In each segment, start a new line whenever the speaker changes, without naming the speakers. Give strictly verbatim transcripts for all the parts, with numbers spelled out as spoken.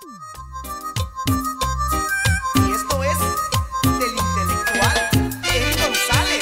Y esto es del intelectual Eddie González.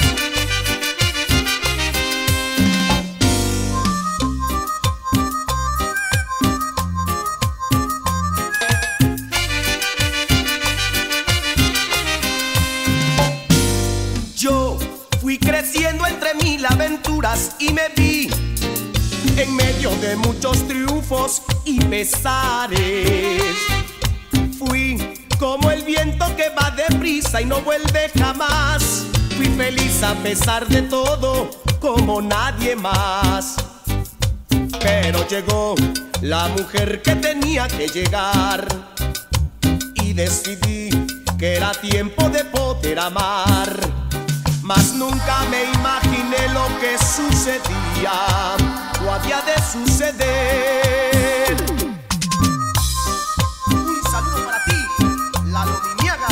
Yo fui creciendo entre mil aventuras y me vi en medio de muchos triunfos y pesares. Fui como el viento que va deprisa y no vuelve jamás. Fui feliz a pesar de todo, como nadie más. Pero llegó la mujer que tenía que llegar y decidí que era tiempo de poder amar. Mas nunca me imaginé lo que sucedía o había de suceder. Un saludo para ti, Lalo Mimiaga.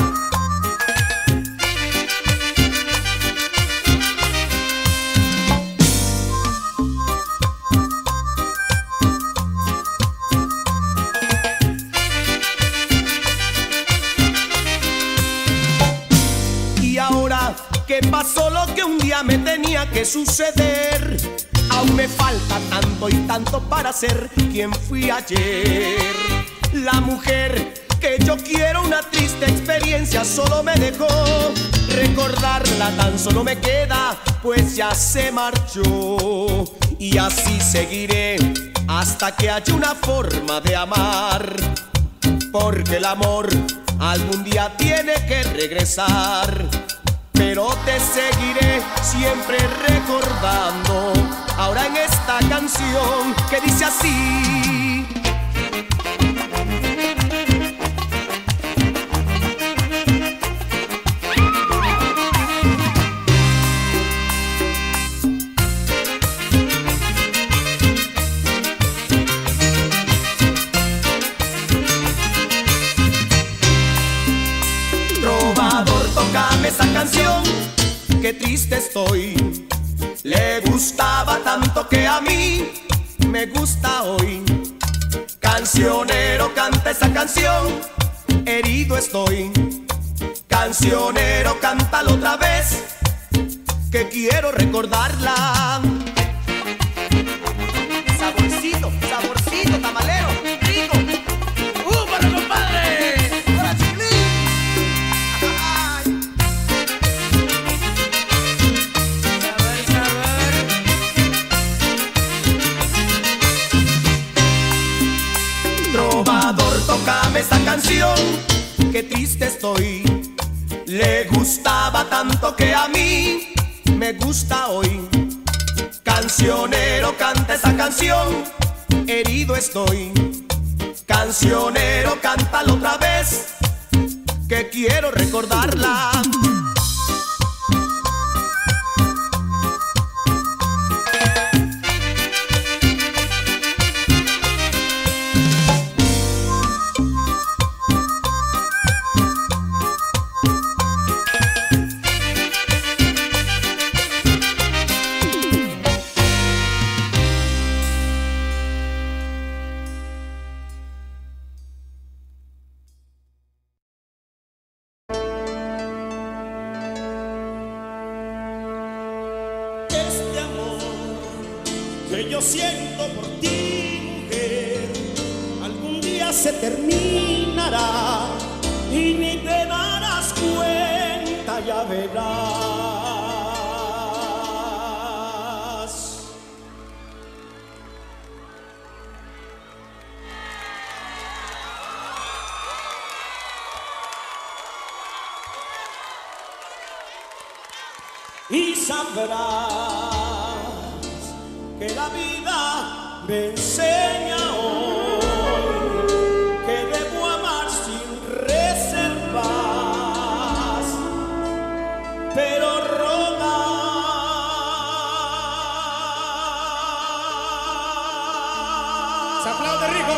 Y ahora que pasó lo que un día me tenía que suceder, aún me falta tanto y tanto para ser quien fui ayer. La mujer que yo quiero, una triste experiencia solo me dejó. Recordarla tan solo me queda, pues ya se marchó. Y así seguiré hasta que haya una forma de amar, porque el amor algún día tiene que regresar. Pero te seguiré siempre recordando, ahora en esta canción que dice así. Trovador, tócame esa canción, qué triste estoy. Le gustaba tanto que a mí me gusta hoy. Cancionero, canta esa canción, herido estoy. Cancionero, cántalo otra vez, que quiero recordarla. Saborcito, saborcito, tamalero, rico. ¡Uh, para compadre! ¡Hola, Chiclín! Trovador, tócame esta canción, qué triste estoy. Le gustaba tanto que a mí me gusta hoy. Cancionero, canta esa canción, herido estoy. Cancionero, cántalo otra vez, que quiero recordarla.
Que yo siento por ti, mujer, algún día se terminará y ni te darás cuenta, ya verás. Y sabrás que la vida me enseña hoy que debo amar sin reservas, pero rogar. ¡Se aplaude, Rico!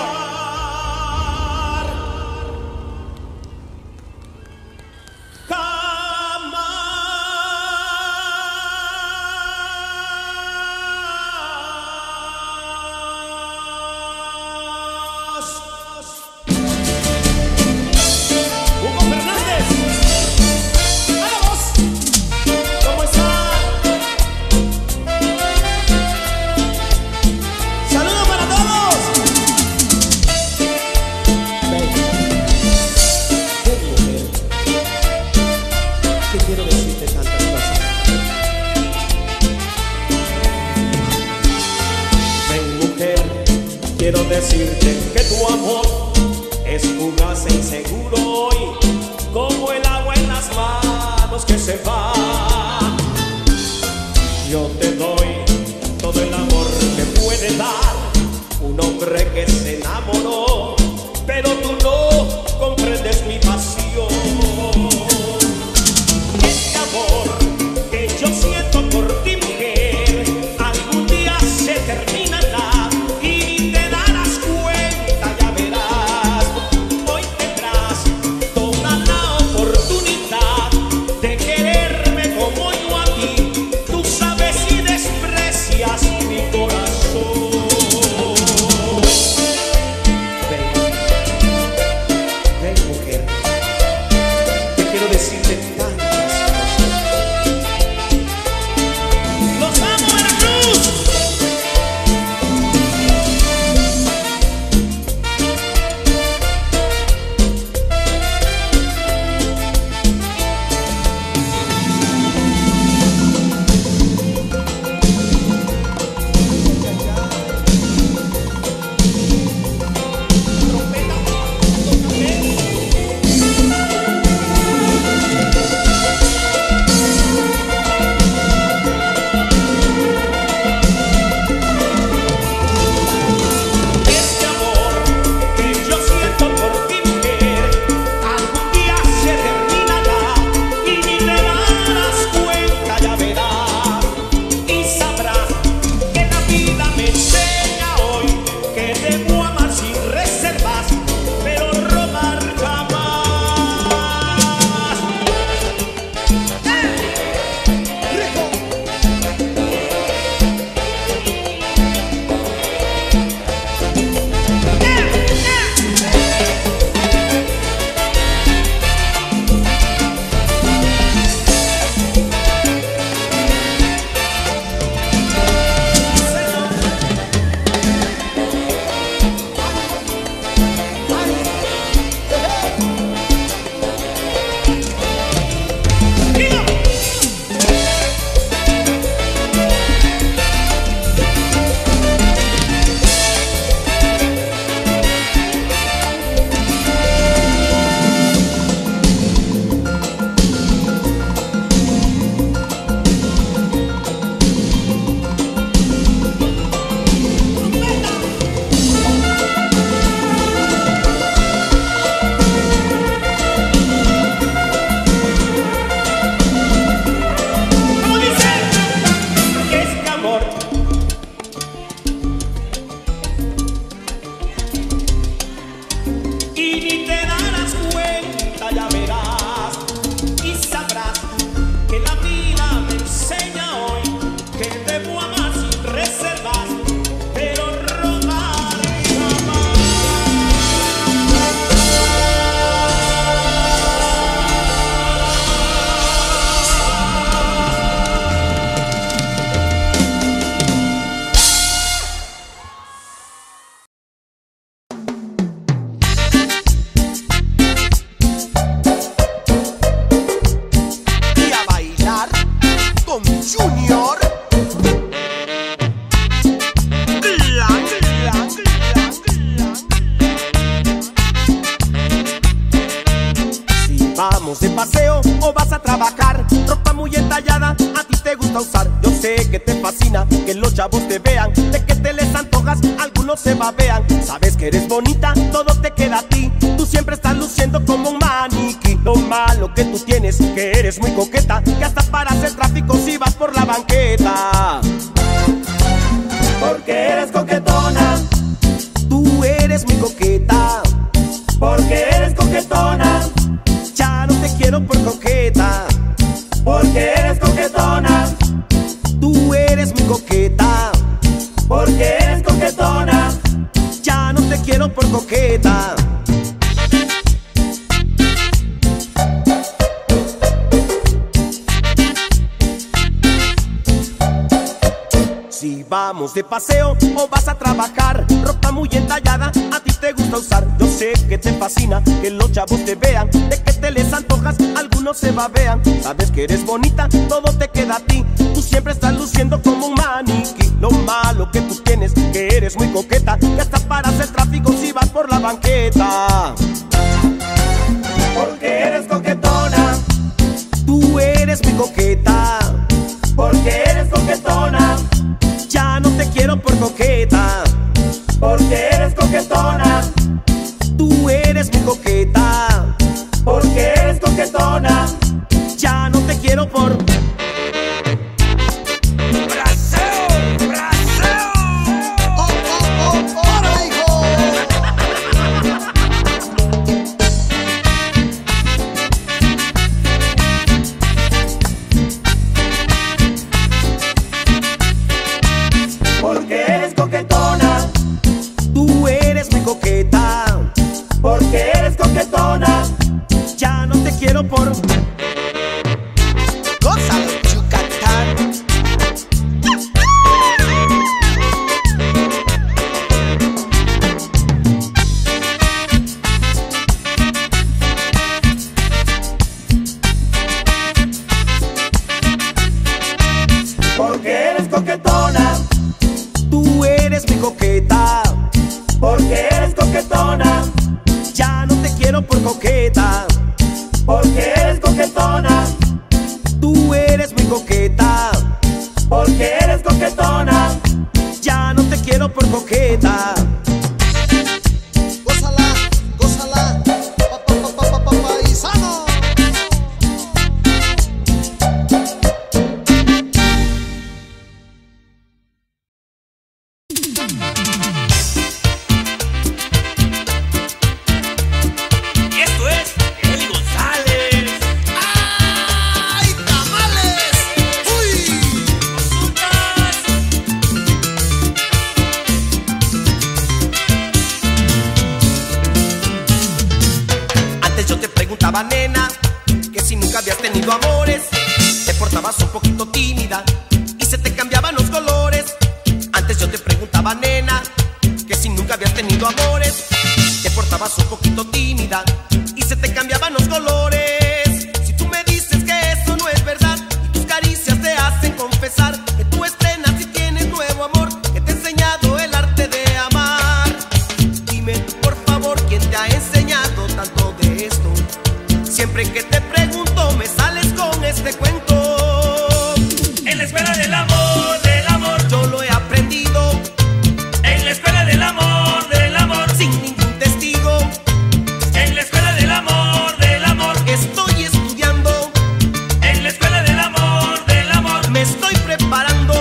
gusta usar, yo sé que te fascina que los chavos te vean, de que te les antojas, algunos se babean. Sabes que eres bonita, todo te queda a ti, tú siempre estás luciendo como un maniquí. Lo malo que tú tienes, que eres muy coqueta, que hasta para hacer tráfico si vas por la banqueta.
Porque eres coquetona,
tú eres muy coqueta.
porque eres coquetona,
Ya no te quiero por coqueta.
porque eres coquetona,
Tú eres muy coqueta.
porque eres coquetona.
Ya no te quiero por coqueta. Si vamos de paseo o vas a trabajar, ropa muy entallada a ti te gusta usar. Yo sé que te fascina que los chavos te vean, de que te les antojas, algunos se babean. Sabes que eres bonita, todo te queda a ti, tú siempre estás luciendo como un maniquí. Lo malo que tú tienes, que eres muy coqueta, que hasta para hacer tráfico si vas por la banqueta.
Porque eres coquetona,
Tú eres muy coqueta.
porque eres coquetona,
Ya no te quiero por coqueta.
porque eres coquetona,
Tú eres muy coqueta.
porque eres coquetona.
Ya no te quiero por...
¡Braseo! ¡Braseo!
¡Oh, oh, oh! ¡Ahora, hijo!
Porque eres coquetona,
Tú eres muy coqueta.
porque eres coquetona.
Ya no te quiero por...
¡Gózalo, Yucatán!
Porque eres coquetona,
Tú eres muy coqueta.
porque eres coquetona,
Ya no te quiero por coqueta.
porque eres coquetona,
Tú eres muy coqueta.
porque eres coquetona.
Ya no te quiero por coqueta.
¡Gózala, gózala! Pa, pa, pa, pa, pa, pa, paisano.
Y esto es Eli González.
¡Ay, tamales! ¡Uy!
Consultas.
Antes yo te preguntaba, nena, que si nunca habías tenido amores, te portabas un poquito tímida y se te cambiaban los colores. Antes yo te preguntaba, nena, que si nunca habías tenido amores, te portabas un poquito tímida y se te cambiaban los colores. Si tú me dices que eso no es verdad y tus caricias te hacen confesar que tú estrenas y tienes nuevo amor, que te he enseñado el arte de amar, dime tú por favor quién te ha enseñado tanto de esto. Siempre que te pregunto me sales con este cuento.
En la escuela del amor, del amor.
Yo lo he aprendido
En la escuela del amor, del amor.
sin ningún testigo.
En la escuela del amor, del amor.
Estoy estudiando,
En la escuela del amor, del amor.
me estoy preparando.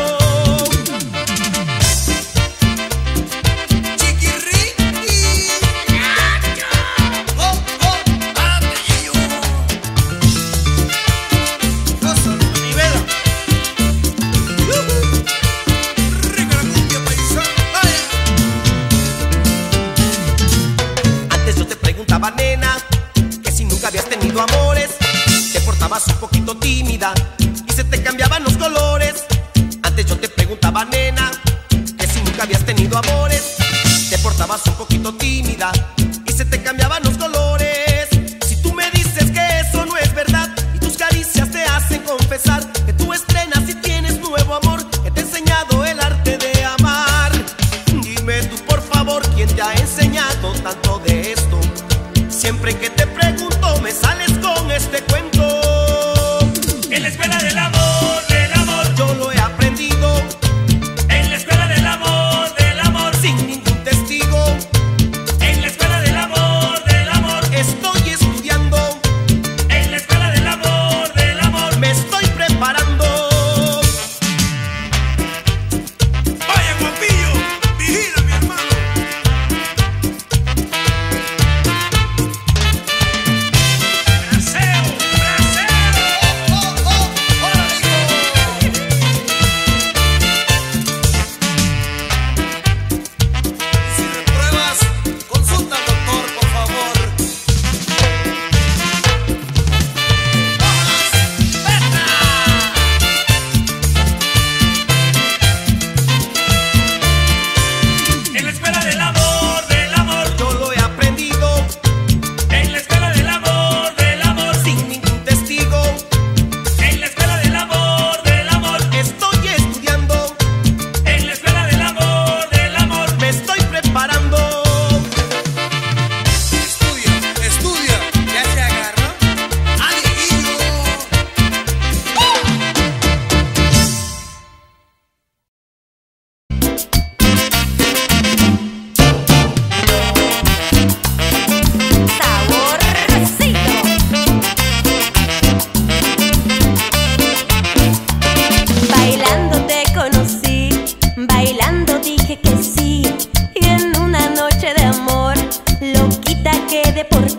¡Chiquirriqui! ¡Oh, oh! ¡Párate, Yiyu! ¡Gózalo, manivela! ¡Yujú! ¡Rica la cumbia, paisano! ¡Vaya!
Antes yo te preguntaba, nena, que si nunca habías tenido amores, te portabas un poquito tímida y se te cambiaban los colores. Antes yo te preguntaba, nena, que si nunca habías tenido amores, te portabas un poquito tímida y se te cambiaban los colores. Si tú me dices que eso no es verdad y tus caricias te hacen confesar que tú estrenas y tienes nuevo amor, que te he enseñado el arte de amar, dime tú por favor quién te ha enseñado tanto de esto. Siempre que te pregunto me sales con este cuento.
En la escuela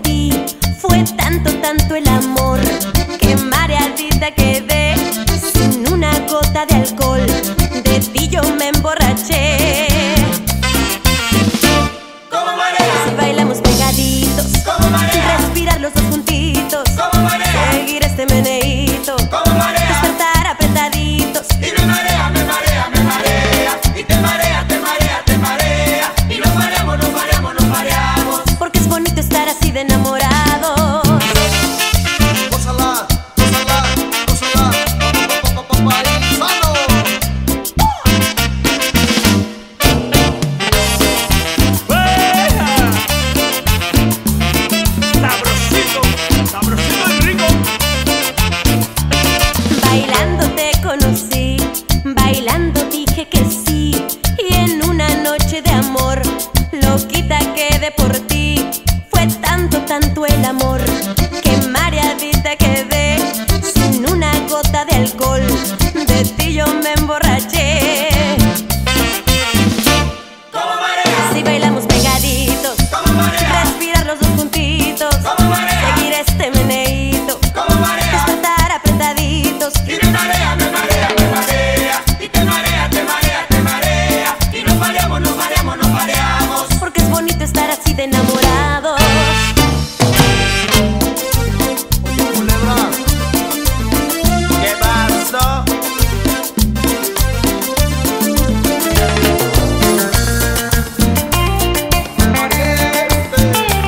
ti. Fue tanto, tanto el amor que mareadita quedé sin una gota de alcohol. De ti yo me emborraché.
Como marea,
Si bailamos pegaditos,
como marea,
respirar los dos juntitos,
como marea,
seguir este meneíto,
como marea.
despertar apretaditos.
Y me marea, me marea, me marea. Y te marea, te marea, te marea. Y nos mareamos, nos mareamos, nos mareamos.
Porque es bonito estar así de enamorados.
Gózala, gózala, gózala, pa, pa, pa, pa, paisano.
¡Fuera! Sabrosito, sabrosito y rico.
Bailando te conocí, bailando dije que sí. Y en una noche de amor, loquita quedé por ti. Fue tanto, tanto el amor que mareadita quedé sin una gota de alcohol. De ti yo me emborraché.
Como marea,
Si bailamos pegaditos,
como marea,
respirar los dos juntitos,
como marea,
seguir este meneíto,
como marea.
despertar apretaditos.
Y me marea, me marea, me marea. Y te marea, te marea, te marea. Y nos mareamos, nos mareamos, nos mareamos.
Porque es bonito estar así de enamorados.
Oye, culebra,
¿Qué pasó?
pariente.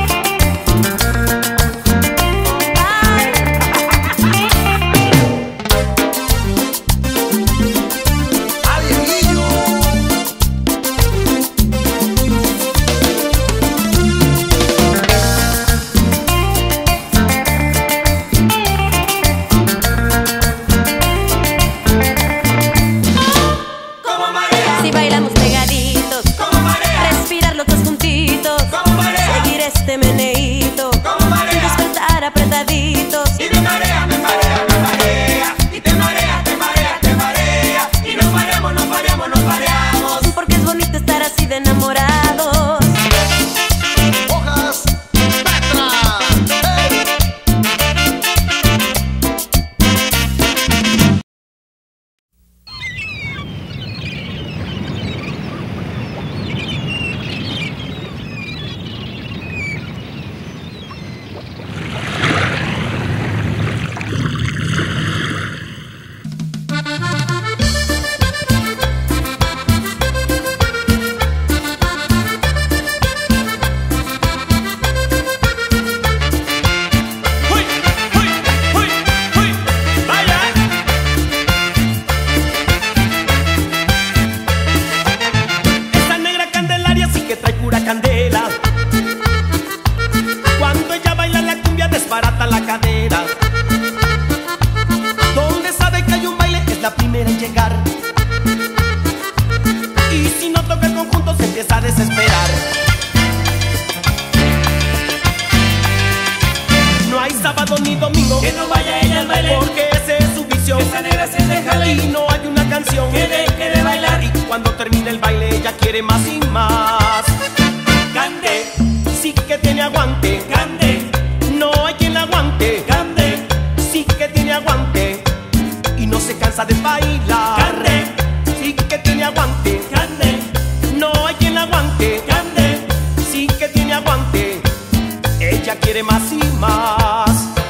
Alienillo.
Como marea,
Si bailamos pegaditos,
como marea,
respirar los dos juntitos,
como marea,
seguir este meneíto,
como marea.
despertar apretaditos.
Y me marea, me marea, me marea. Y te marea, te marea, te marea. Y nos mareamos, nos mareamos, nos mareamos.
Porque es bonito estar así de enamorados.
Hojas Petra. Hey.
¡Uy, uy, uy, uy! ¡Vaya!
Esta negra candelaria sí que trae pura candela. Cuando ella baila la cumbia desbarata la cadera. Donde sabe que hay un baile es la primera en llegar. Y si no toca el conjunto se empieza a desesperar. No hay sábado ni domingo
Que no vaya ella al baile,
porque ese es su vicio.
esa negra se deja
Y
ir.
no hay una canción
Que deje de bailar.
Y cuando termina el baile ella quiere más y más.
Cande,
Sí que tiene aguante,
cande,
no hay quien la aguante.
cande,
Sí que tiene aguante y no se cansa de bailar.
cande,
Sí que tiene aguante,
cande,
no hay quien la aguante.
cande.
Sí que tiene aguante, ella quiere más y más.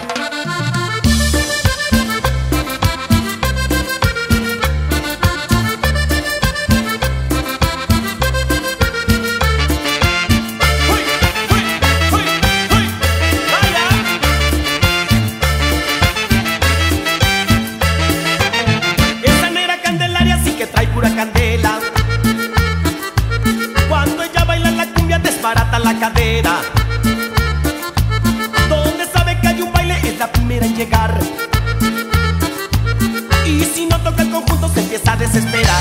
¡Uy, uy, uy, uy! ¡Vaya!
Esa negra candelaria sí que trae pura candela. Cuando ella baila la cumbia desbarata la cadera. Donde sabe que hay un baile es la primera en llegar. Y si no toca el conjunto se empieza a desesperar.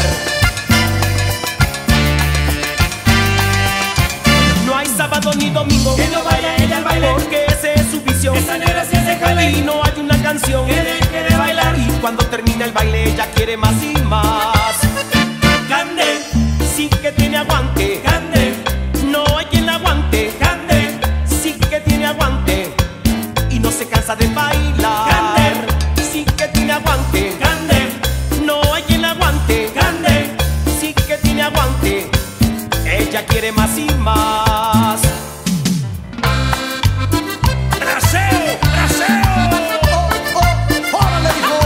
No hay sábado ni domingo
Que no vaya ella al baile,
porque ese es su vicio.
esa negra se deja
Y
ir.
no hay una canción
Que deje de bailar.
Y cuando termina el baile ella quiere más y más.
Cande,
Sí que tiene aguante,
cande,
no hay quien la aguante.
cande,
Sí que tiene aguante, cansa de bailar.
Grande.
Sí que tiene aguante,
Grande,
no hay quien la aguante.
grande,
Sí que tiene aguante, ella quiere más y más.
braseo, braseo.
¡Oh, oh! ¡Órale, hijo!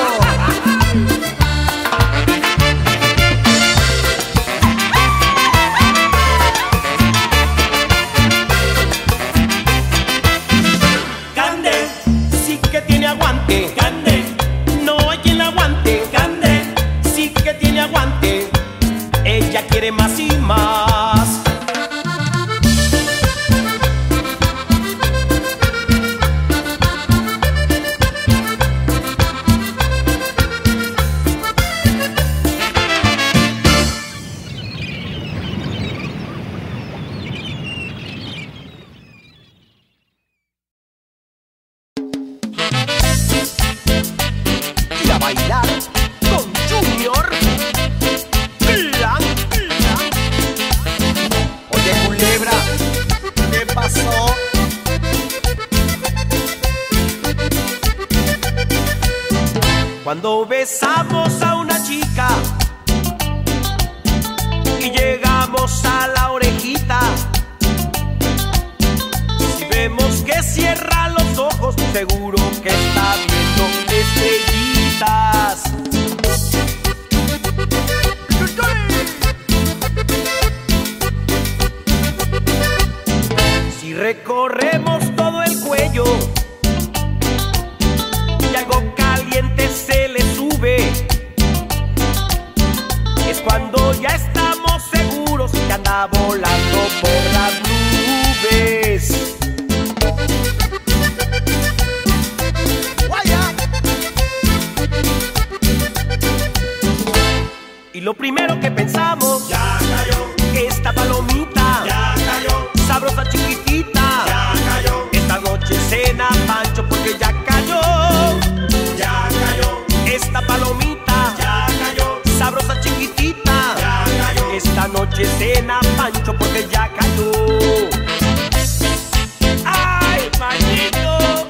Grande,
Sí que tiene aguante,
grande,
no hay quien la aguante.
grande,
Sí que tiene aguante, ella quiere más y más. Y a bailar con Junior. Plan, plan. Oye, culebra, ¿qué pasó? Cuando besamos a una chica y llegamos a la orejita, si vemos que cierra los ojos, seguro que está viendo estrellitas. Si recorremos todo el cuello y algo caliente se le sube, es cuando ya estamos seguros que anda volando por las nubes.
¡Guaya!
Y lo primero que pensamos,
ya cayó,
esta palomita,
ya cayó,
sabrosa chiquitita,
ya cayó,
esta noche cena Pancho porque ya cayó.
ya cayó,
Esta palomita,
ya cayó,
sabrosa chiquitita,
ya cayó.
esta noche cena Pancho porque ya cayó. ¡Ay, Panchito!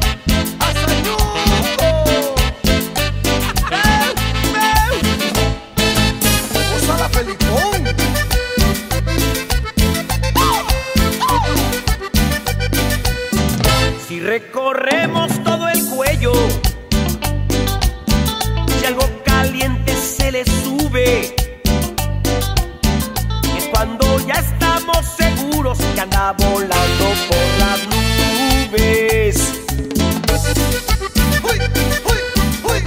¡Gózala, Felipón!
Si recorremos todo el cuello y algo caliente se le sube, es cuando ya estamos seguros que anda volando por las nubes.
¡Uy, uy, uy!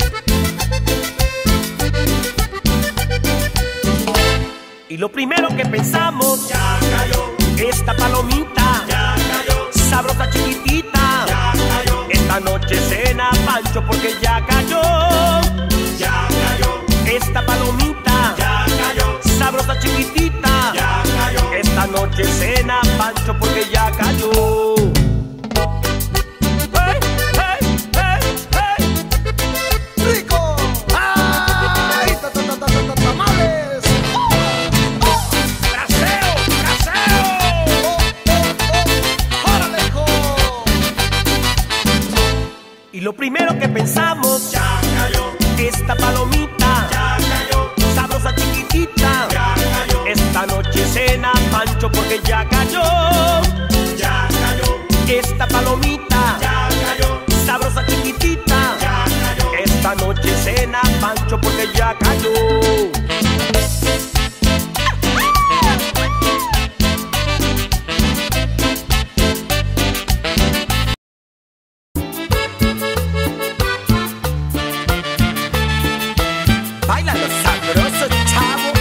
Y lo primero que pensamos,
Ya cayó,
esta palomita,
ya cayó,
sabrosa chiquitita,
ya cayó,
esta noche cena Pancho porque ya cayó.
ya cayó,
Esta palomita,
ya cayó,
sabrosa chiquitita,
ya cayó.
esta noche cena Pancho porque ya cayó. ¡Hey, hey, hey, hey!
¡Rico! ¡Ay! ¡Ta, ta, ta, ta, ta, ta, tamales!
braseo, braseo.
¡Oh, oh, oh! ¡Órale, hijo!
Y lo primero que pensamos,
Ya cayó,
esta palomita,
ya cayó,
sabrosa chiquitita,
ya cayó,
esta noche cena Pancho porque ya cayó.
ya cayó,
Esta palomita,
ya cayó,
sabrosa chiquitita,
ya cayó.
esta noche cena Pancho porque ya cayó. Baila lo sabroso, chavo.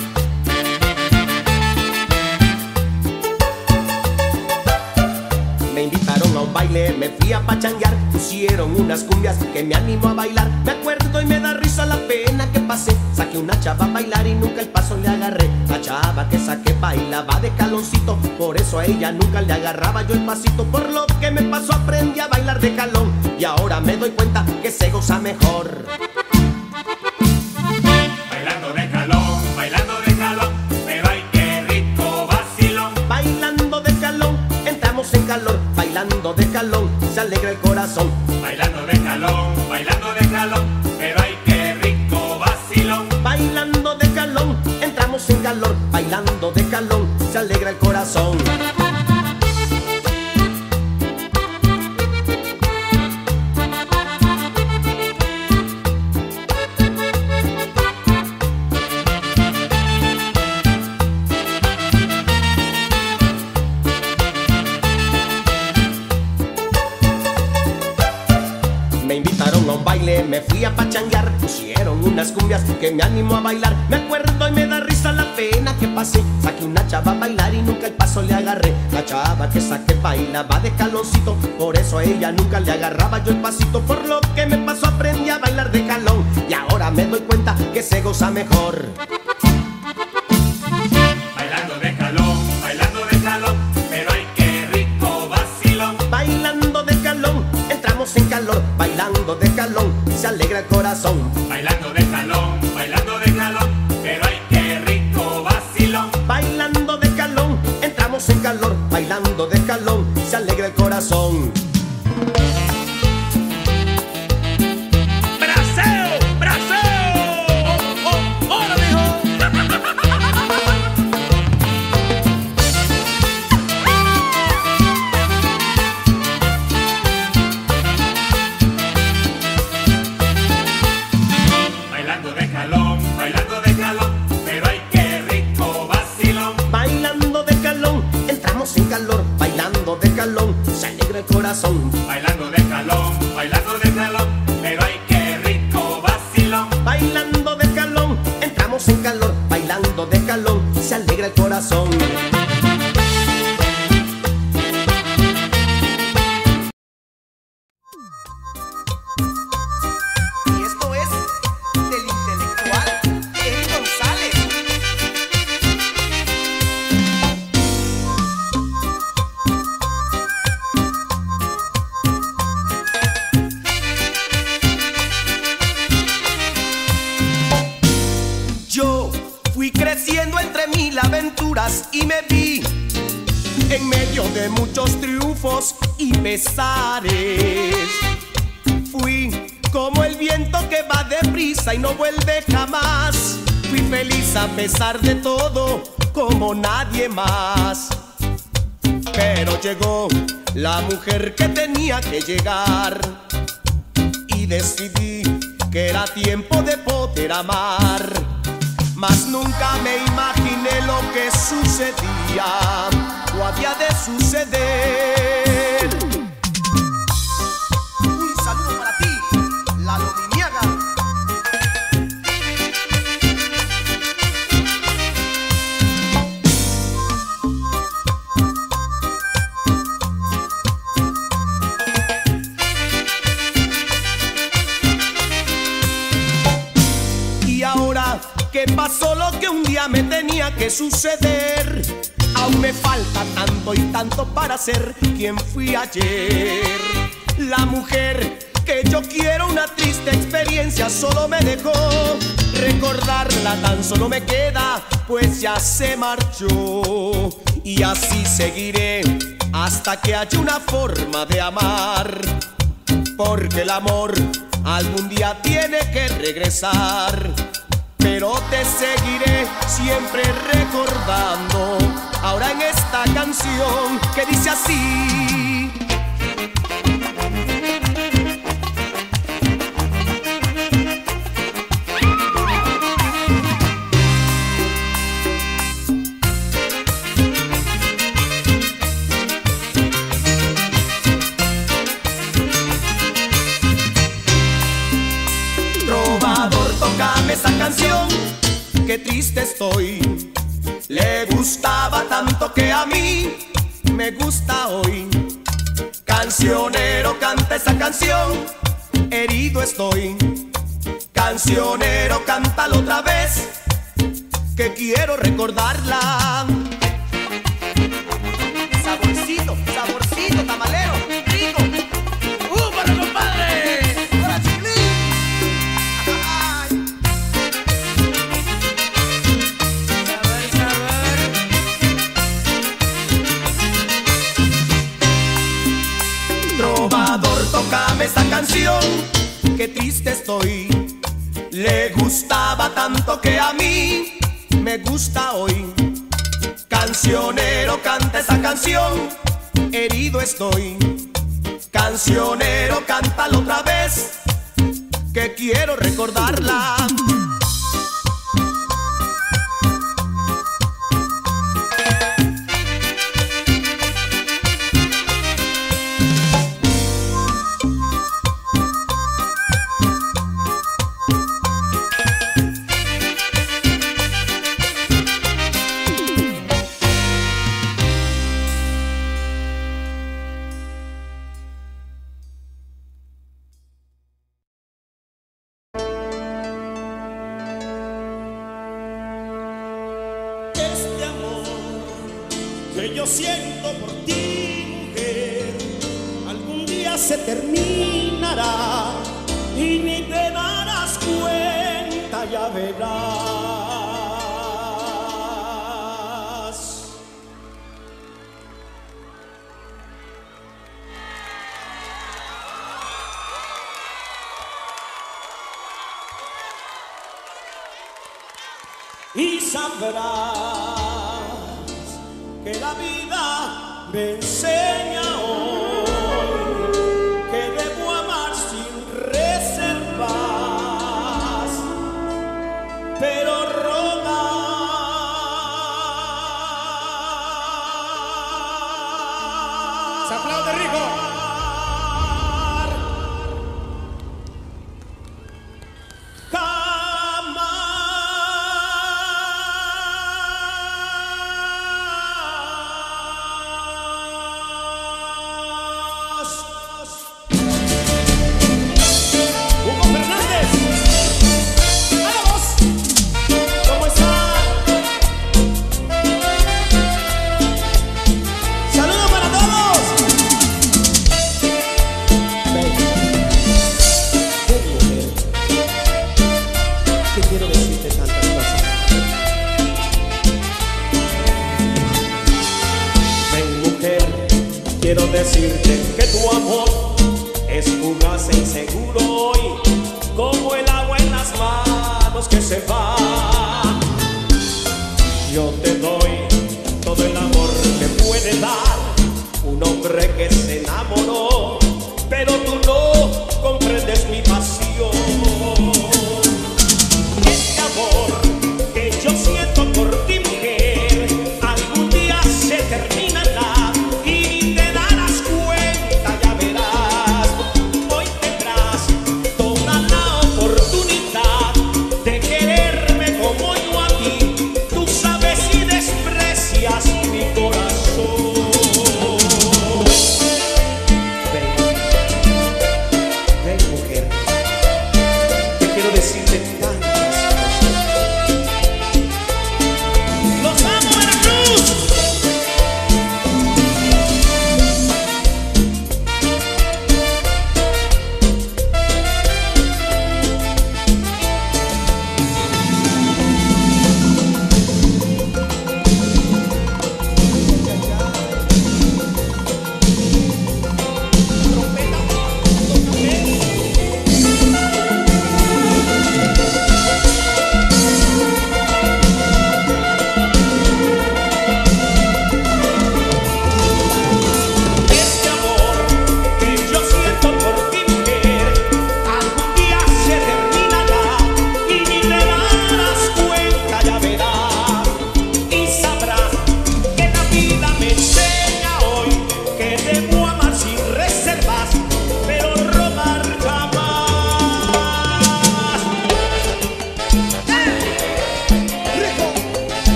Me invitaron a un baile, me fui a pachanguear. Pusieron unas cumbias que me animó a bailar. Me acuerdo y me da risa la pena que pasé. Saqué una chava a bailar y nunca el paso le agarré. La chava que saqué bailaba de caloncito, por eso a ella nunca le agarraba yo el pasito. Por lo que me pasó aprendí a bailar de calón, y ahora me doy cuenta que se goza mejor.
Bailando de calón, bailando de calón, pero ay qué rico vacilón.
Bailando de calón, entramos en calor. Bailando de calor, calón, se alegra el corazón.
Bailando de calón, bailando de calón, pero ay qué rico vacilón.
Bailando de calón, entramos en calor. Bailando de calón, se alegra el corazón. Me fui a pachanguear, pusieron unas cumbias que me animó a bailar. Me acuerdo y me da risa la pena que pasé. Saqué una chava a bailar y nunca el paso le agarré. La chava que saqué bailaba de caloncito, por eso a ella nunca le agarraba yo el pasito. Por lo que me pasó aprendí a bailar de calón y ahora me doy cuenta que se goza mejor.
Bailando de calón, bailando de calón, pero ay qué rico vacilón.
Bailando de calón, entramos en calor. Bailando de calón, se alegra el corazón.
Bailando de calón, bailando de calón, pero ay qué rico vacilón.
Bailando de calón, entramos en calor. Bailando de calón, se alegra el corazón.
¡Braseo! ¡Braseo! ¡Oh, oh! ¡Hola, mijo!
Bailando de calón, bailando de calón, pero ay qué rico vacilón.
Bailando de calón, entramos en calor. Bailando de calón, se alegra el corazón.
Bailando de calón, bailando de calón, pero ay qué rico vacilón.
Bailando de calón, entramos en calor. Bailando de calón, se alegra el corazón. Y esto es del intelectual Eric González. Yo fui creciendo entre mil aventuras y me vi en medio de muchos triunfos y pesares. Fui como el viento que va deprisa y no vuelve jamás. Fui feliz a pesar de todo, como nadie más. Pero llegó la mujer que tenía que llegar y decidí que era tiempo de poder amar. Mas nunca me imaginé lo que sucedía o había de suceder. Un saludo para ti, Lalo Mimiaga. Y ahora que pasó lo que un día me tenía que suceder, aún me falta tanto y tanto para ser quien fui ayer. La mujer que yo quiero, una triste experiencia solo me dejó. Recordarla tan solo me queda, pues ya se marchó. Y así seguiré hasta que haya una forma de amar, porque el amor algún día tiene que regresar. Pero te seguiré siempre recordando, ahora en esta canción que dice así. Trovador, tócame esa canción, qué triste estoy. Le gustaba tanto que a mí me gusta hoy. Cancionero, canta esa canción, herido estoy. Cancionero, cántalo otra vez, que quiero recordarla. Saborcito, saborcito, tamalero, rico. ¡Uh, para compadre! ¡Hola, Chiclín! ¡Ay! Saber, saber. Trovador, tócame esta canción, qué triste estoy. Le gustaba tanto que a mí me gusta hoy. Cancionero, canta esa canción, herido estoy. Cancionero, cántala otra vez, que quiero recordarla.
Que yo siento por ti, mujer, algún día se terminará y ni te darás cuenta, ya verás. Y sabrás que la vida me enseña hoy que debo amar sin reservas, pero rogar.
¡Se aplaude, Rico!
Quiero decirte que tu amor es fugaz e inseguro hoy, como el agua en las manos que se va. Yo te doy todo el amor que puede dar un hombre que se enamoró, pero tú no comprendes mi pasión. Este amor que yo siento por ti, mujer, algún día se terminará y te darás cuenta, ya verás. Hoy te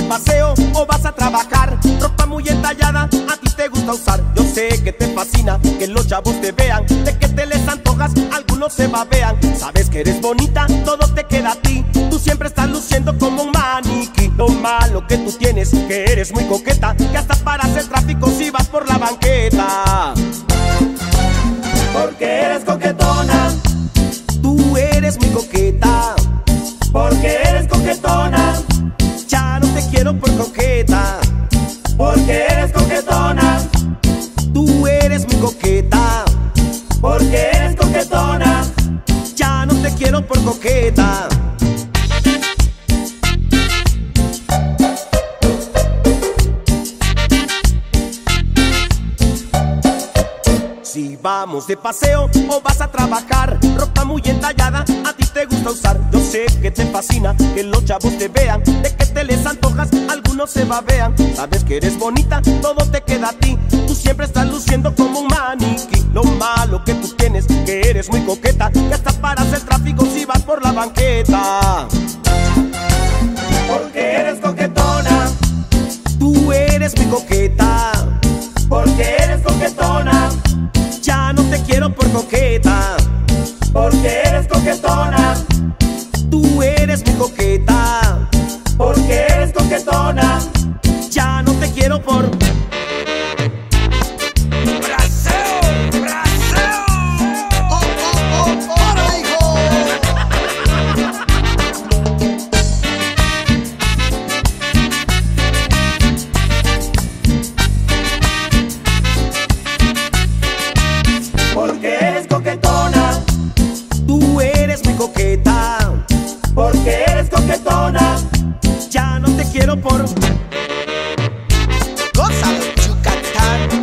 paseo o vas a trabajar, ropa muy entallada a ti te gusta usar. Yo sé que te fascina que los chavos te vean, de que te les antojas, algunos se babean. Sabes que eres bonita, todo te queda a ti, tú siempre estás luciendo como un maniquí. Lo malo que tú tienes, que eres muy coqueta, que hasta para hacer tráfico si vas por la banqueta.
Porque eres coquetona,
Tú eres muy coqueta,
porque eres coquetona,
ya no te quiero por coqueta.
porque eres coquetona,
Tú eres muy coqueta,
porque eres coquetona.
ya no te quiero por coqueta. Si vamos de paseo o vas a trabajar, ropa muy entallada a ti te gusta usar. Yo sé que te fascina que los chavos te vean, de que te les antojas, algunos se babean. Sabes que eres bonita, todo te queda a ti, tú siempre estás luciendo como un maniquí. Lo malo que tú tienes, que eres muy coqueta, que hasta para hacer tráfico si vas por la banqueta.
Porque eres coquetona,
Tú eres muy coqueta,
porque eres coquetona,
ya no te quiero por coqueta.
porque eres coquetona,
Tú eres muy coqueta,
porque eres coquetona.
ya no te quiero por...
Oh, oh, oh, ¡ora, hijo!
Porque eres coquetona,
Tú eres muy coqueta,
porque eres coquetona.
ya no te quiero por...
Gózalo, Yucatán.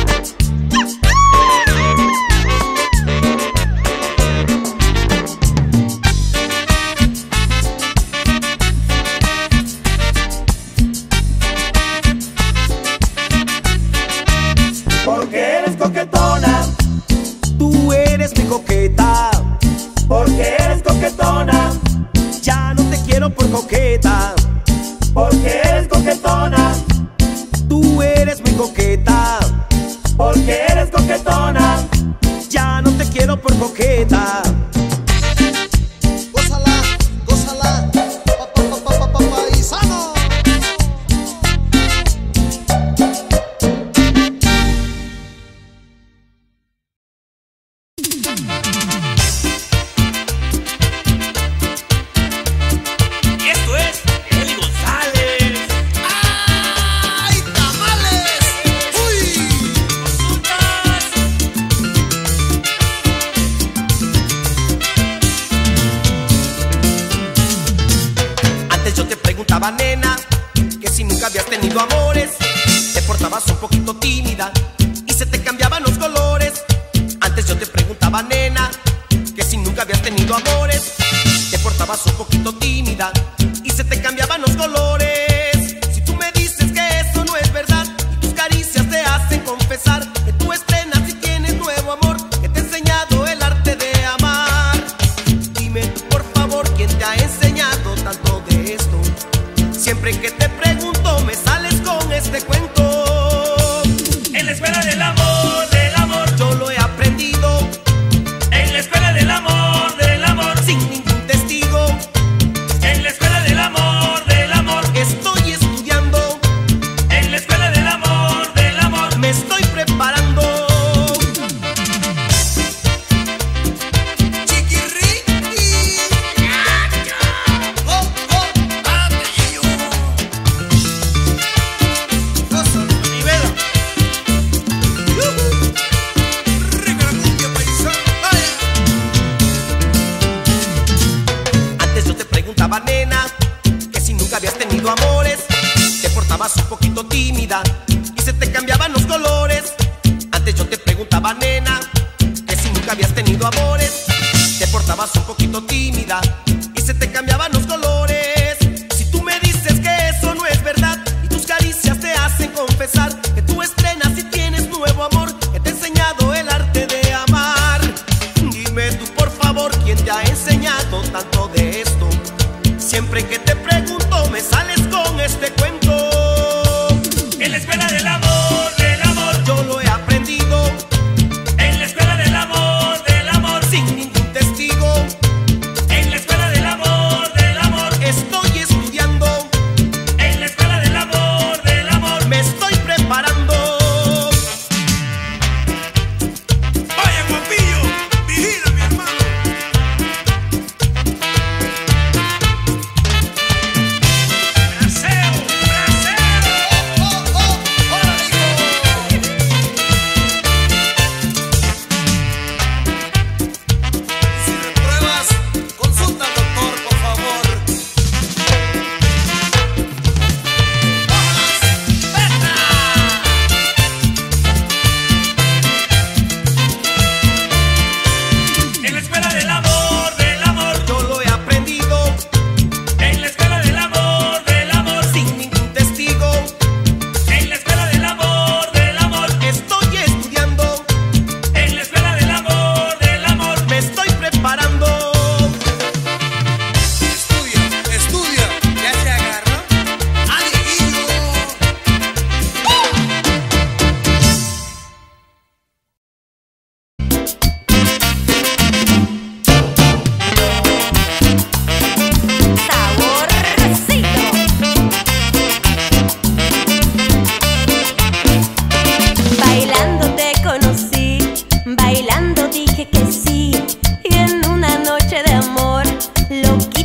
Porque eres coquetona,
Tú eres muy coqueta,
porque eres coquetona,
ya no te quiero por coqueta.
porque eres coquetona,
Tú eres muy coqueta,
porque eres coquetona.
ya no te quiero por coqueta.
Gózala, gózala. Pa, pa, pa, pa, pa, pa, paisano.
Y esto es Eli González.
¡Ay, tamales! ¡Uy!
Antes yo te preguntaba, nena, que si nunca habías tenido amores, te portabas un poquito tímida y se te cambiaban los colores. Antes yo te preguntaba, nena, que si nunca habías tenido amores, te portabas un poquito tímida y se te cambiaban los colores. Si tú me dices que eso no es verdad y tus caricias te hacen confesar que tú estrenas y tienes nuevo amor, que te he enseñado el arte de amar, dime tú, por favor, ¿quién te ha enseñado tanto de esto? Siempre que te pregunto me sales con este cuento.
En la escuela del amor, del amor.
Yo lo he aprendido
En la escuela del amor, del amor.
sin ningún testigo.
En la escuela del amor, del amor.
Estoy estudiando,
En la escuela del amor, del amor.
me estoy preparando.
Chiquirriqui. Oh, oh, ande, yo. Gózalo, manivela. Yujú. Rica la cumbia, paisano. Vaya.
Antes yo te preguntaba, nena, que si nunca habías tenido amores, te portabas un poquito tímida y se te cambiaban los colores. Antes yo te preguntaba, nena, que si nunca habías tenido amores, te portabas un poquito tímida y se te cambiaban los colores. Si tú me dices que eso no es verdad y tus caricias te hacen confesar que tú estrenas y tienes nuevo amor, que te he enseñado el arte de amar, dime tú, por favor, ¿quién te ha enseñado tanto de esto? Siempre que te pregunto me sales con este cuento.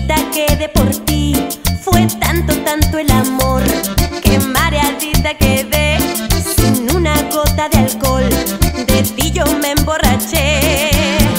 loquita quedé por ti. Fue tanto, tanto el amor que mareadita quedé sin una gota de alcohol. De ti yo me emborraché.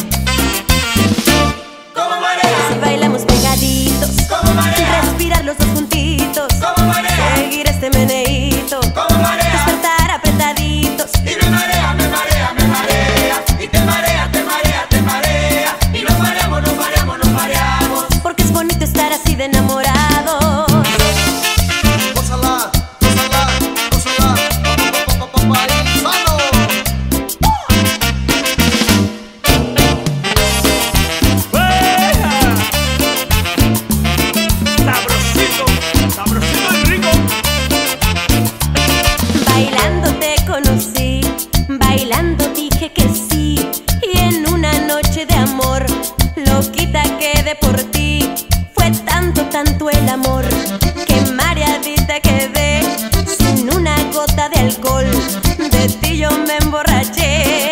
Como marea,
Si bailamos pegaditos,
como marea,
respirar los dos juntitos,
como marea,
seguir este meneíto,
como marea.
despertar apretaditos.
Y me marea, me marea, me marea. Y te marea, te marea, te marea. Y nos mareamos, nos mareamos, nos mareamos.
Porque es bonito estar así de enamorados.
Gózala, gózala, gózala, pa, pa, pa, pa, paisano.
Sabrosito, sabrosito y rico.
Bailando te conocí, bailando dije que sí. Y en una noche de amor, loquita quedé por ti. Fue tanto, tanto el amor que mareadita quedé sin una gota de alcohol. De ti yo me emborraché.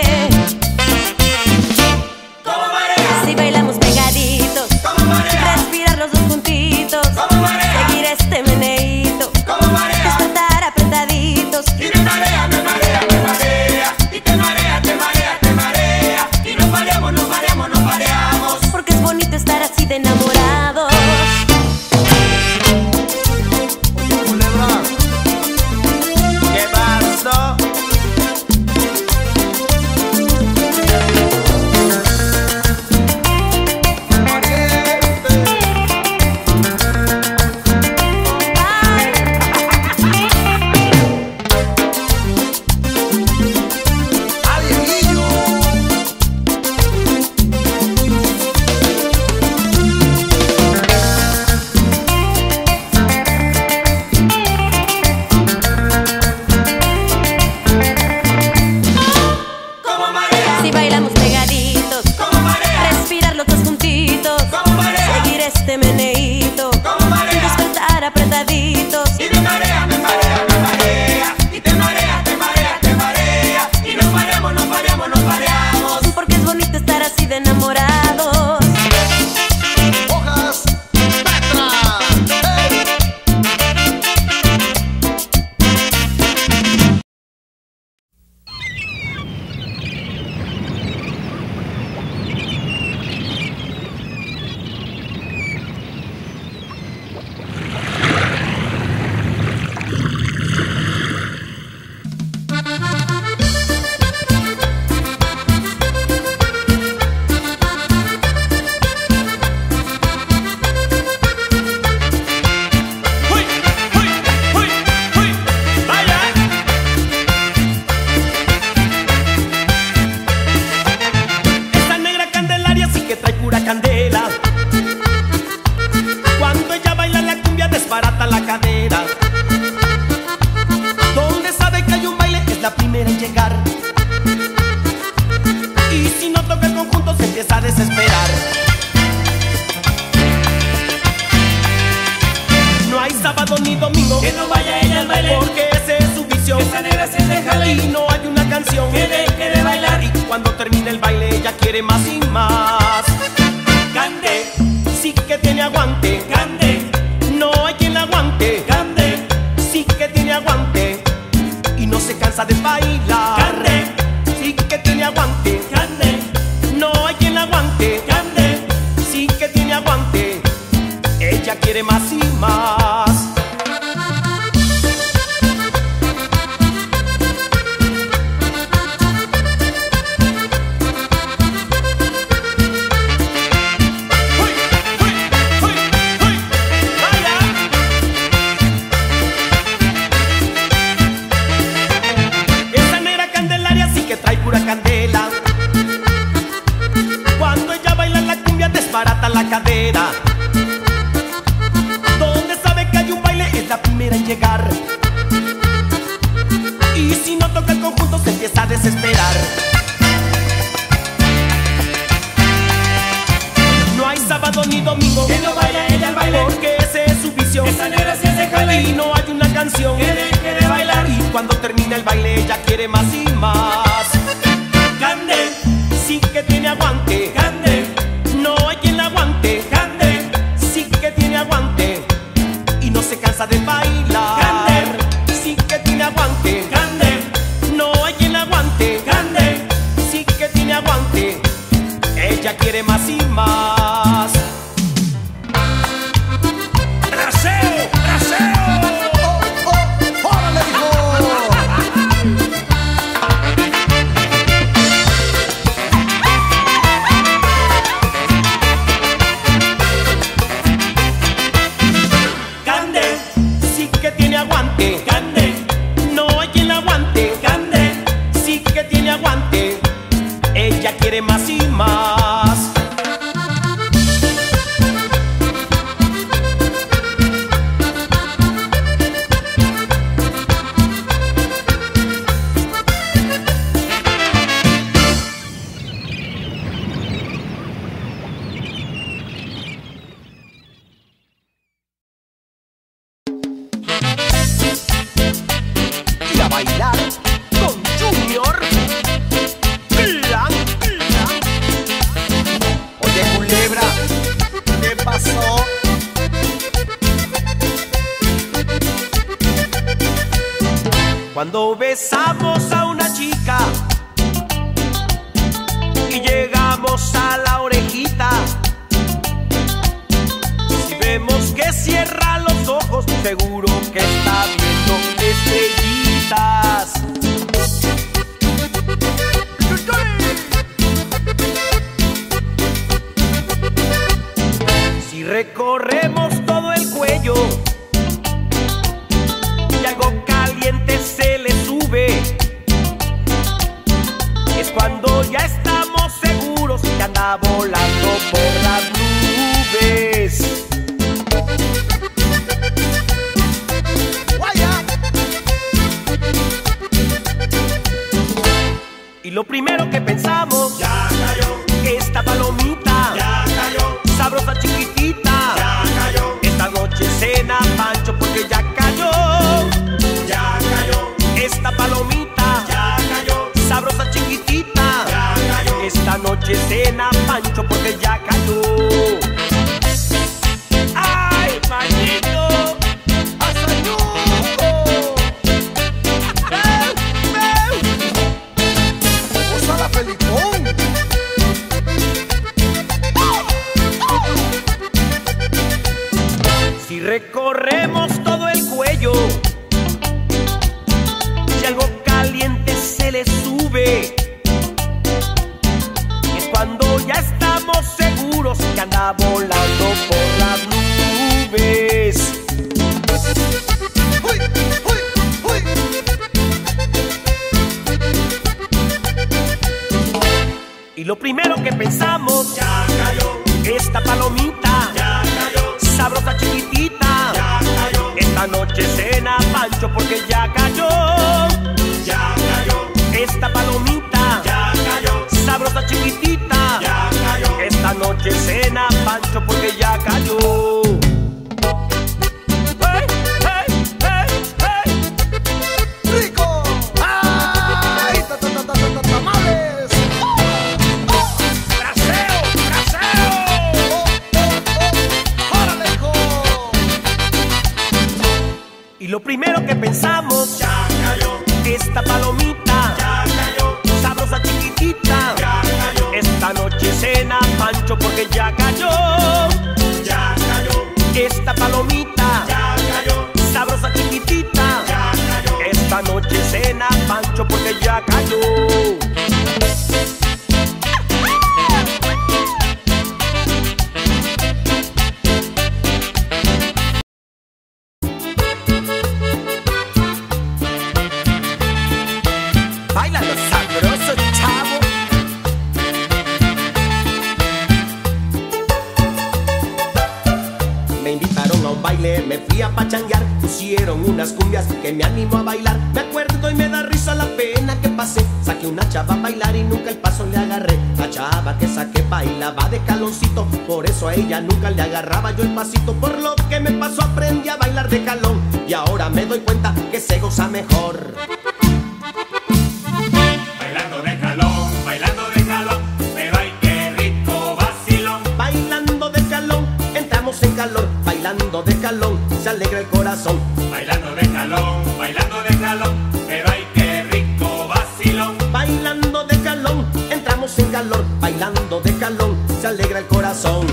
Como marea,
Si bailamos pegaditos,
como marea,
respirar los dos juntitos,
como marea,
seguir este meneíto,
como marea.
despertar apretaditos.
Y me marea, me marea, me marea. Y te marea, te marea, te marea. Y nos mareamos, nos mareamos, nos mareamos.
Porque es bonito estar así de enamorados.
Culebra,
¿Qué pasó?
pariente. Alienillo.
Como marea,
Si bailamos pegaditos,
como marea,
respirar los dos juntitos,
como marea,
seguir este meneíto,
como marea.
despertar apretaditos.
Y me marea, me marea, me marea. Y te marea, te marea, te marea. Y nos mareamos, nos mareamos, nos mareamos.
Porque es bonito estar así de enamorados.
Hojas, Petra. Hey.
¡Uy, uy, uy, uy! ¡Vaya!
Esta negra candelaria sí que trae pura candela. Cuando ella baila la cumbia desbarata la cadera. Donde sabe que hay un baile es la primera en llegar. Y si no toca el conjunto se empieza a desesperar. No hay sábado ni domingo
Que no vaya ella al baile,
porque ese es su vicio.
esa negra se deja
Y
ir.
no hay una canción
Que de, que de bailar.
y cuando termina el baile ella quiere más y más.
Cande,
Sí que tiene aguante,
cande,
no hay quien la aguante.
cande,
Sí que tiene aguante y no se cansa de bailar.
cande,
Sí que tiene aguante,
cande,
no hay quien la aguante.
cande.
Sí que tiene aguante, ella quiere más y más.
¡Uy, uy, uy, uy! ¡Vaya!
Esa negra candelaria sí que trae pura candela. Cuando ella baila la cumbia desbarata la cadera. Donde sabe que hay un baile es la primera en llegar. Y si no toca el conjunto se empieza a desesperar. No hay sábado ni domingo
Que no vaya ella al baile,
porque ese es su vicio.
esa negra se deja
Y
ir.
no hay una canción
Que de, que de bailar.
y cuando termina el baile ella quiere más y más.
Cande,
Sí que tiene aguante,
cande,
no hay quien la aguante.
cande,
Sí Cuando besamos a una chica y llegamos a la orejita, si vemos que cierra los ojos, seguro que está viendo estrellitas. Si recorremos todo el cuello y algo caliente se le sube, es cuando ya estamos seguros que anda volando por las nubes. Y lo primero que pensamos,
Ya cayó,
esta palomita,
ya cayó,
sabrosa chiquitita,
ya cayó,
esta noche cena Pancho porque ya cayó.
ya cayó,
Esta palomita,
ya cayó,
sabrosa chiquitita,
ya cayó.
esta noche cena Pancho porque ya cayó. ¡Ay, Panchito!
¡Gózala, Felipón!
Si recorremos todo el cuello y algo caliente se le sube, es cuando ya estamos seguros que anda volando por las nubes.
¡Uy, uy, uy!
Y lo primero que pensamos,
Ya cayó,
esta palomita,
ya cayó,
sabrosa chiquitita,
ya cayó,
esta noche cena Pancho porque ya cayó.
ya cayó,
Esta palomita,
ya cayó,
sabrosa chiquitita,
ya cayó.
esta noche cena Pancho porque ya cayó. ¡Hey, hey, hey, hey!
¡Rico! ¡Ay! ¡Ta, ta, ta, ta, ta, ta, tamales!
¡Braseo! ¡Braseo!
¡Oh, oh, oh! ¡Órale, hijo!
Y lo primero que pensamos,
Ya cayó,
esta palomita,
ya cayó,
sabrosa chiquitita,
ya cayó,
esta noche cena Pancho porque ya cayó.
ya cayó,
Esta palomita,
ya cayó,
sabrosa chiquitita,
ya cayó.
esta noche cena Pancho porque ya cayó. Baila los sabrosos, chavo. Me invitaron a un baile, me fui a pachanguear, pusieron unas cumbias que me animó a bailar. Me acuerdo y me da risa la pena que pasé. Saqué una chava a bailar y nunca el paso le agarré. La chava que saqué bailaba de caloncito, por eso a ella nunca le agarraba yo el pasito. Por lo que me pasó aprendí a bailar de calón y ahora me doy cuenta que se goza mejor.
Bailando de calón, bailando de calón, pero ay qué rico vacilón.
Bailando de calón, entramos en calor. Bailando de calón, se alegra el corazón.
Bailando de calón, bailando de calón, pero ay qué rico vacilón.
Bailando de calón, entramos en calor. Bailando de calón, se alegra el corazón.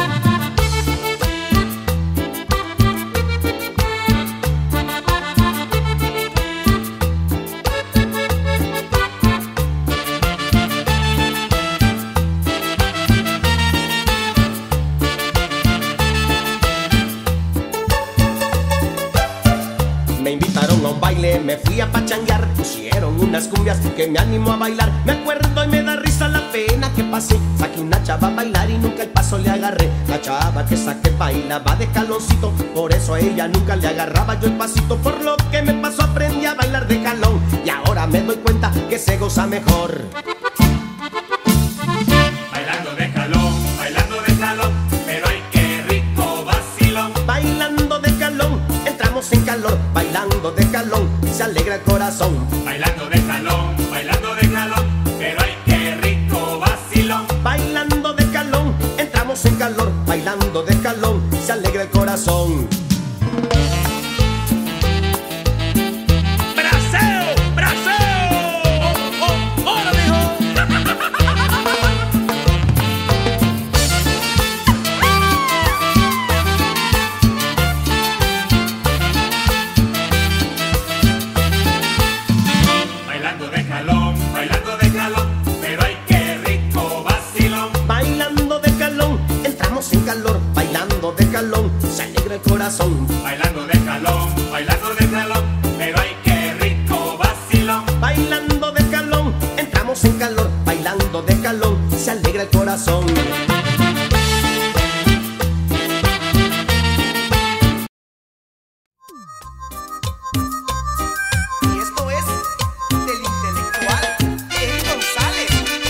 Me invitaron a un baile, me fui a pachanguear, pusieron unas cumbias que me animó a bailar. Me acuerdo y me da risa la pena que pasé. Saqué una chava a bailar y nunca el paso le agarré. La chava que saqué bailaba de caloncito, por eso a ella nunca le agarraba yo el pasito. Por lo que me pasó aprendí a bailar de calón y ahora me doy cuenta que se goza mejor.
Bailando de calón, bailando de calón, pero ay qué rico vacilón.
Bailando de calón, entramos en calor. Bailando de calón, se alegra el corazón.
Bailando de calón, bailando de calón, pero ay qué rico vacilón.
Bailando de calón, entramos en calor. Bailando de calón, se alegra el corazón.
¡Braseo!
se alegra el corazón.
Bailando de escalón, bailando de escalón, pero ay qué rico vacilón.
Bailando de escalón, entramos en calor. Bailando de escalón, se alegra el corazón. Y esto es del intelectual Eddie González.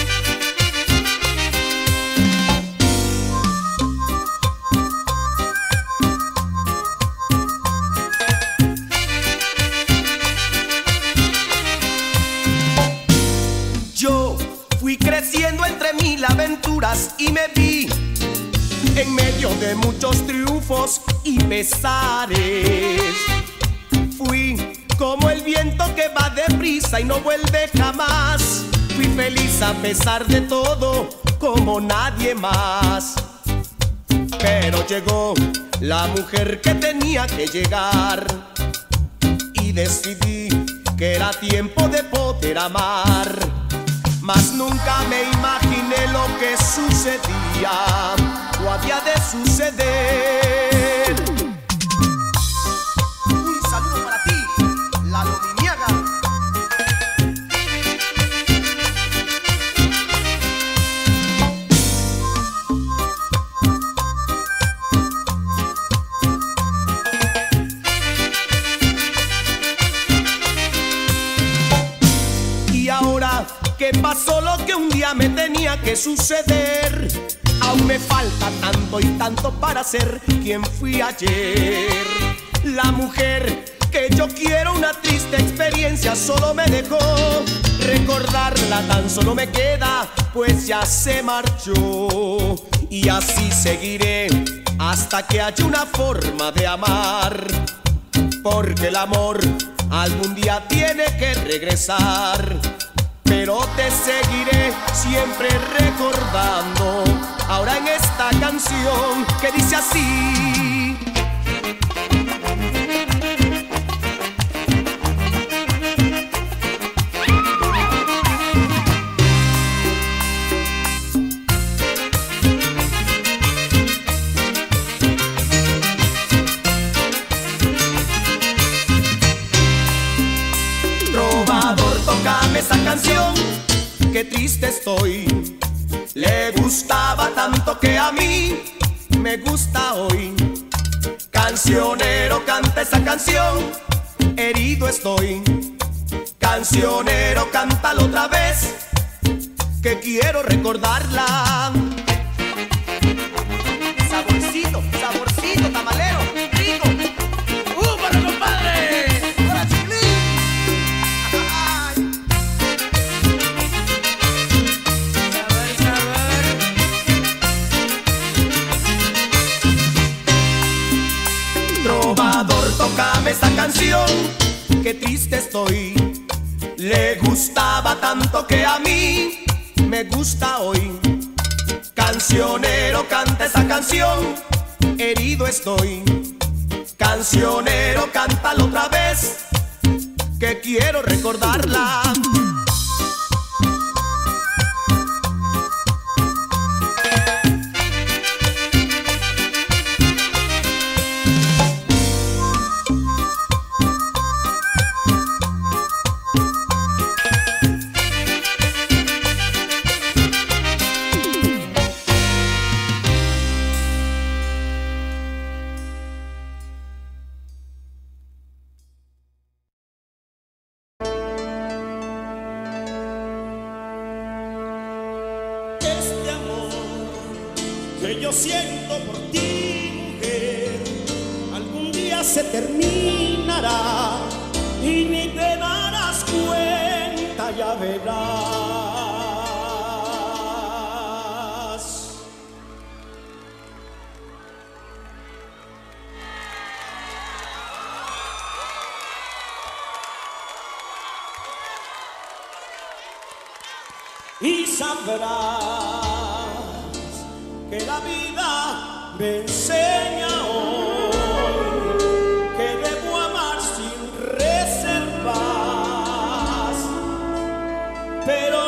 Yo fui creciendo entre mil aventuras y me vi en medio de muchos triunfos y pesares. Fui como el viento que va deprisa y no vuelve jamás. Fui feliz a pesar de todo, como nadie más. Pero llegó la mujer que tenía que llegar y decidí que era tiempo de poder amar. Mas nunca me imaginé lo que sucedía o había de suceder. Un saludo para ti, Lalo Mimiaga. Y ahora que pasó lo que un día me tenía que suceder, aún me falta tanto y tanto para ser quien fui ayer. La mujer que yo quiero, una triste experiencia solo me dejó. Recordarla tan solo me queda, pues ya se marchó. Y así seguiré hasta que haya una forma de amar, porque el amor algún día tiene que regresar. Pero te seguiré siempre recordando, ahora en esta canción que dice así. Trovador, tócame esa canción, qué triste estoy. Le gustaba tanto que a mí me gusta hoy. Cancionero, canta esa canción, herido estoy. Cancionero, cántalo otra vez, que quiero recordarla. Saborcito, saborcito, tamalero, rico. ¡Uh, para compadre! ¡Hola, chiquilín! ¡Ay! Trovador, tócame esta canción, qué triste estoy. Le gustaba tanto que a mí me gusta hoy. Cancionero, canta esa canción, herido estoy. Cancionero, cántalo otra vez, que quiero recordarla.
Que yo siento por ti, mujer, algún día se terminará y ni te darás cuenta, ya verás. Y sabrás que la vida me enseña hoy que debo amar sin reservas, pero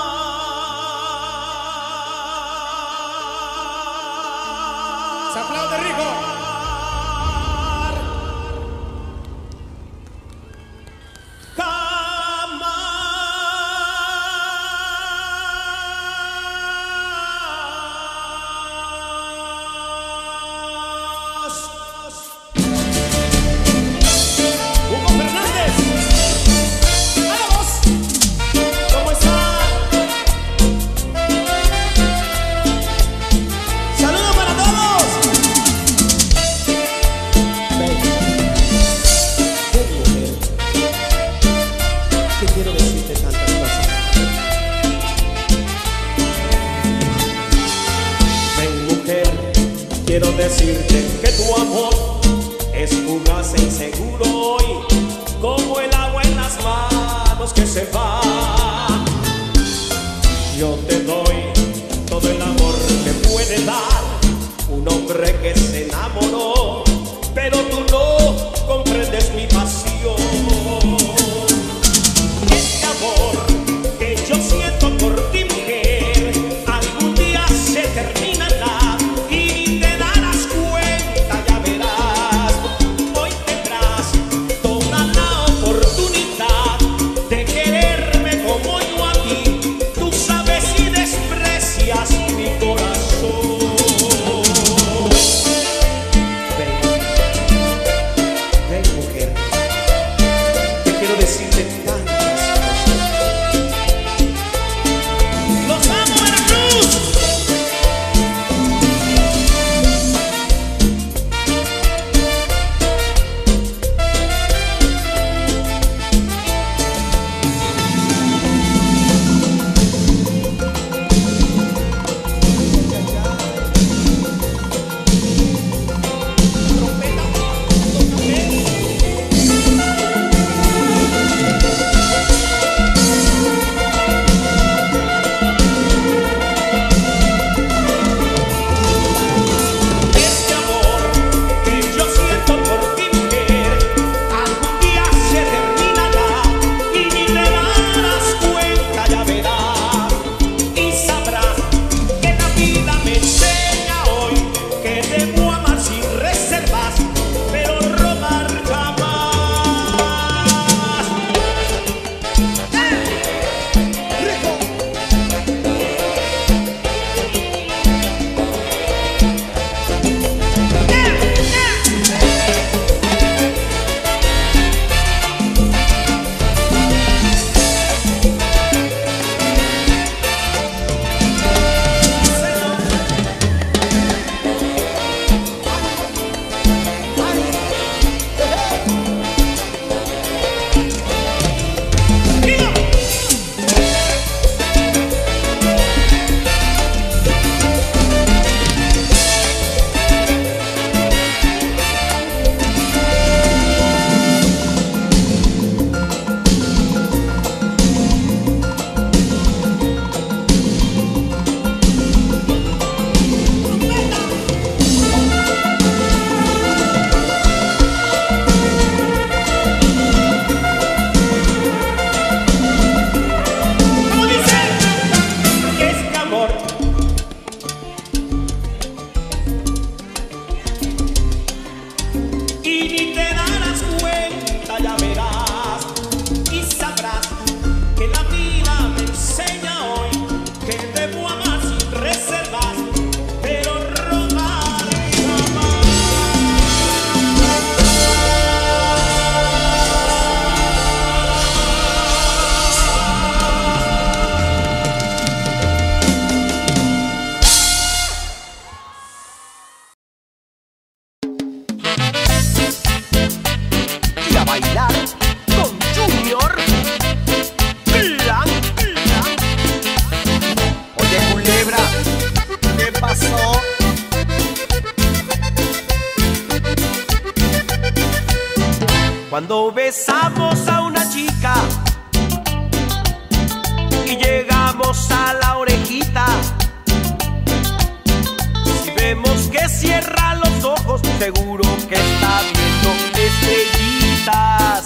rogar.
Se aplaude.
Quiero decirte que tu amor es fugaz e inseguro hoy, como el agua en las manos que se va. Yo te doy todo el amor que puede dar un hombre que se enamoró, pero tú no comprendes mi pasión. Este amor que yo siento por ti, mujer, algún día se terminará.
Cuando besamos a una chica y llegamos a la orejita, si vemos que cierra los ojos, seguro que está viendo estrellitas.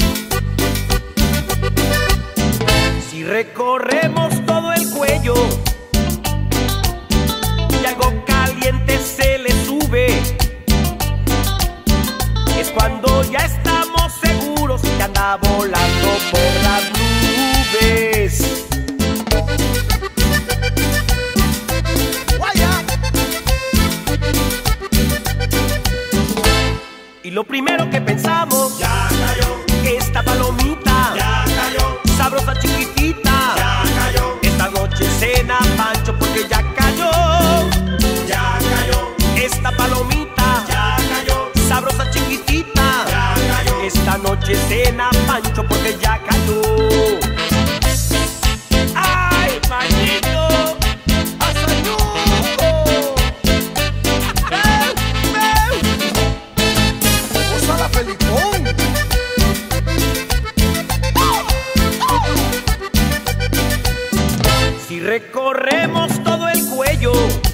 Si recorremos todo el cuello ponemos todo el cuello.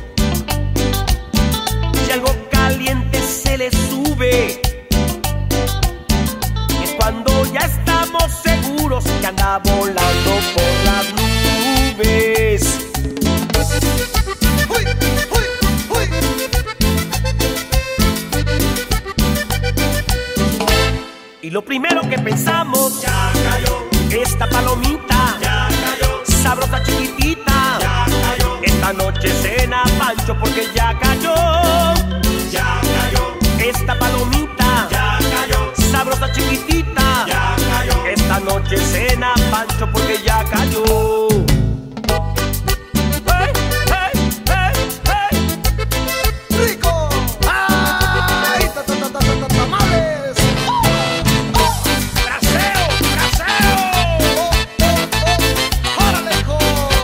Si algo caliente se le sube, es cuando ya estamos seguros que anda volando por las nubes.
Uy, uy, uy.
Y lo primero que pensamos,
Ya cayó,
esta palomita,
ya cayó,
sabrosa chiquitita,
ya cayó,
esta noche cena Pancho porque ya cayó.
ya cayó,
Esta palomita,
ya cayó,
sabrosa chiquitita,
ya cayó.
esta noche cena Pancho porque ya cayó. ¡Hey, hey, hey, hey!
¡Rico! ¡Ay! ¡Ta, ta, ta, ta, ta, ta, tamales! ¡Oh! ¡Oh!
¡Braseo, braseo!
¡Oh, oh, oh! ¡Órale, hijo!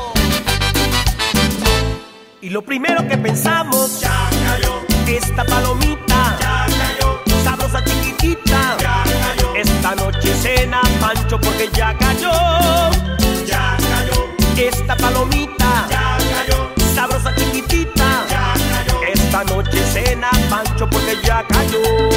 Y lo primero que pensamos,
Ya cayó,
esta palomita,
ya cayó,
sabrosa chiquitita,
ya cayó,
esta noche cena Pancho porque ya cayó.
ya cayó,
Esta palomita,
ya cayó,
sabrosa chiquitita,
ya cayó.
esta noche cena Pancho porque ya cayó.